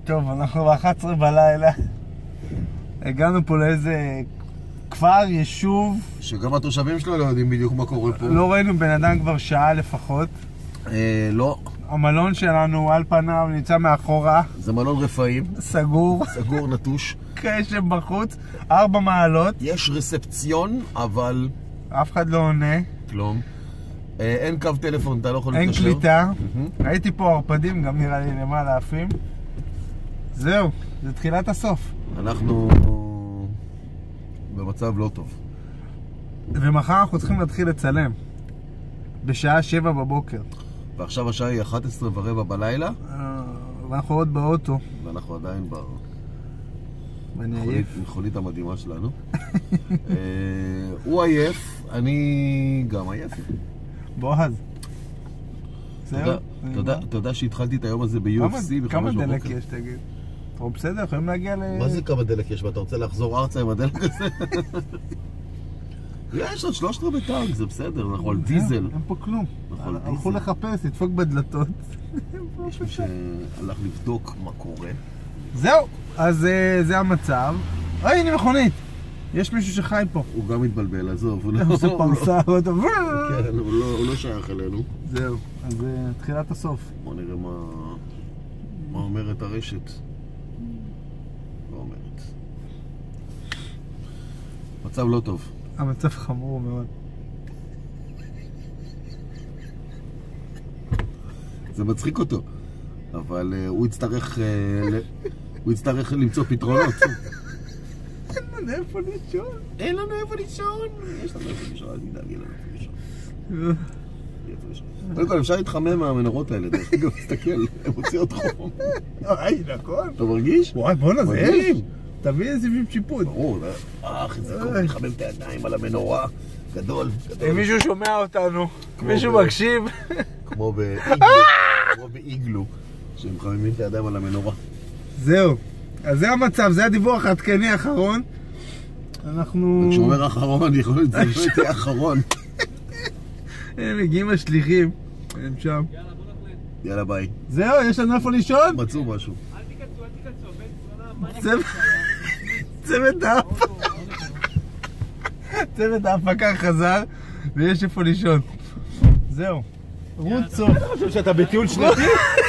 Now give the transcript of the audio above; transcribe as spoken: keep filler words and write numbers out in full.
טוב, אנחנו ב-אחת עשרה בלילה. הגענו פה לאיזה כפר, יישוב. שגם התושבים שלו לא יודעים בדיוק מה קורה פה. לא ראינו בן אדם כבר שעה לפחות. אה, לא. המלון שלנו על פניו נמצא מאחורה. זה מלון רפאים. סגור. סגור, נטוש. קשם בחוץ, ארבע מעלות. יש רספציון, אבל... אף אחד לא עונה. כלום. אה, אין קו טלפון, אתה לא יכול אין להתקשר. קליטה. Mm-hmm. ראיתי פה ערפדים, גם נראה לי למעלה עפים. זהו, זה תחילת הסוף. אנחנו במצב לא טוב. ומחר אנחנו צריכים להתחיל לצלם. בשעה שבע בבוקר. ועכשיו השעה היא אחת עשרה ורבע בלילה. ואנחנו עוד באוטו. ואנחנו עדיין ואני עייף. במכונית המדהימה שלנו. הוא עייף, אני גם עייף. בועז. אתה יודע שהתחלתי את היום הזה ב-יו אף סי בחמש בבוקר? כמה דלק יש, תגיד? טוב, בסדר, יכולים להגיע ל... מה זה כמה דלק יש? ואתה רוצה לחזור ארצה עם הדלק הזה? יש עוד שלושת רבעי טנק, זה בסדר, אנחנו על דיזל. אין פה כלום. הלכו לחפש, לדפוק בדלתות. יש מי שהלך לבדוק מה קורה. זהו, אז זה המצב. אוי, הנה מכונית. יש מישהו שחי פה. הוא גם מתבלבל, עזוב. הוא עושה פרסה. כן, הוא לא שייך אלינו. זהו, אז תחילת הסוף. בוא נראה מה אומרת הרשת. מה אומרת? מצב לא טוב. המצב חמור מאוד. זה מצחיק אותו, אבל uh, הוא יצטרך uh, ל... הוא יצטרך למצוא פתרונות. אין לנו איפה לישון. אין לנו איפה לישון. יש לנו איפה לישון, אז נדאג לנו איפה לישון. קודם כל, אפשר להתחמם מהמנורות האלה, דרך אגב, תסתכל, הם מוציאות חום. היי, נכון. אתה מרגיש? וואי, בוא נזהים. תביא איזה שיפוט. ברור, אך, איזה קום, לחמם את הידיים על המנורה. גדול, גדול. אם מישהו שומע אותנו, מישהו מקשיב. כמו באיגלו, כמו באיגלו, שהם מחממים את הידיים על המנורה. זהו, אז זה המצב, זה הדיווח העדכני האחרון. אנחנו... וכשהוא אומר האחרון, יכול להיות זה לא יהיה האחרון. הם מגיעים השליחים, הם שם. יאללה, בוא נחלט. יאללה, ביי. זהו, יש לנו איפה לישון? מצאו משהו. אל תיקצו, אל תיקצו, צוות ההפקה. צוות ההפקה חזר, ויש איפה לישון. זהו. רות סוף. אתה חושב שאתה בטיול שנתי?